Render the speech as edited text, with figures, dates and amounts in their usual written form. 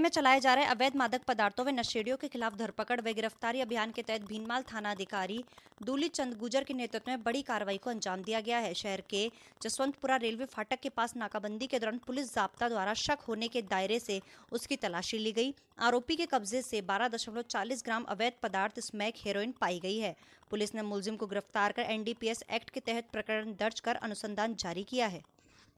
में चलाए जा रहे अवैध मादक पदार्थों व नशेड़ियों के खिलाफ धरपकड़ व गिरफ्तारी अभियान के तहत भीनमाल थाना अधिकारी दूली चंद गुजर के नेतृत्व में बड़ी कार्रवाई को अंजाम दिया गया है। शहर के जसवंतपुरा रेलवे फाटक के पास नाकाबंदी के दौरान पुलिस जाब्ता द्वारा शक होने के दायरे से उसकी तलाशी ली गई। आरोपी के कब्जे से 12.40 ग्राम अवैध पदार्थ स्मैक हेरोइन पाई गई है। पुलिस ने मुलजिम को गिरफ्तार कर NDPS एक्ट के तहत प्रकरण दर्ज कर अनुसंधान जारी किया है।